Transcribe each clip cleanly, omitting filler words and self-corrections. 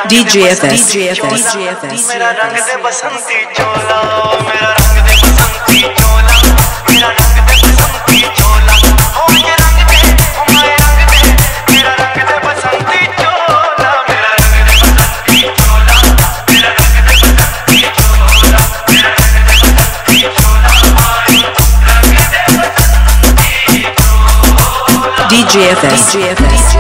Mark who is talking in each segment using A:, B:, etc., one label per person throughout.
A: DJ Fs
B: मेरा रंग दे बसंती चोला, मेरा रंग दे बसंती चोला, मेरा रंग दे बसंती चोला, ओ ये रंग दे, ओ माय रंग दे, मेरा रंग दे बसंती चोला, मेरा रंग दे बसंती चोला, मेरा रंग दे बसंती चोला, मेरा रंग दे बसंती चोला, माय रंग दे बसंती चोला।
A: DJ Fs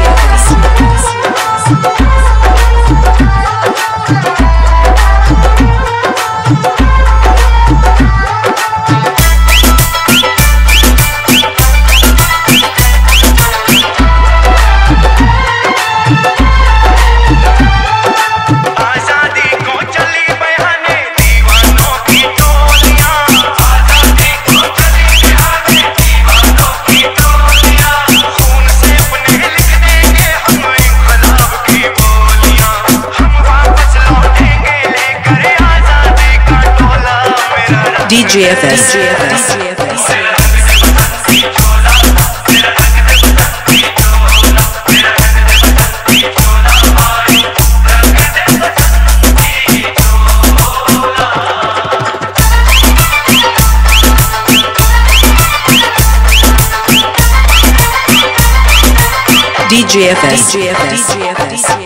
A: DJ Fs DJ Fs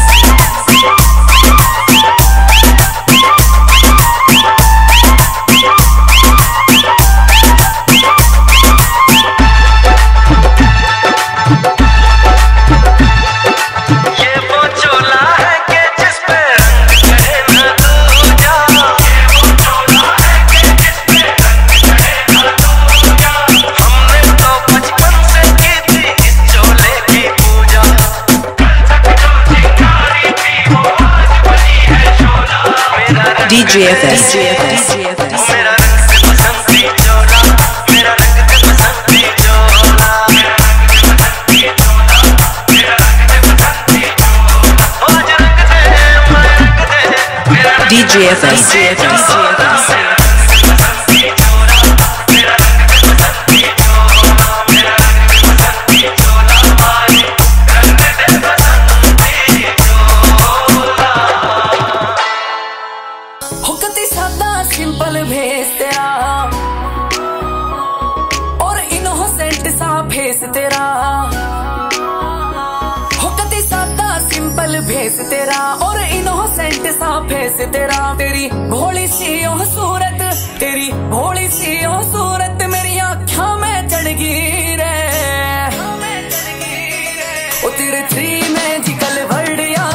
A: DJ Fs
B: मेरा रंग दे बसंती चोला, मेरा रंग दे बसंती चोला, मेरा रंग दे बसंती चोला, मेरा रंग दे बसंती चोला, ओ आज रंग दे, माय रंग दे, मेरा रंग दे
A: DJ Fs
C: सिंपल भेस तेरा और इनोसेंट सा फेस तेरा, हो कति सादा सिंपल भेस तेरा और इनोसेंट सा फेस तेरा। तेरी भोली सी ओ सूरत, तेरी भोली सी ओ सूरत मेरी आँखों में चढ़ गई रे, ओ तेरे थ्री में जिकल वर्डिया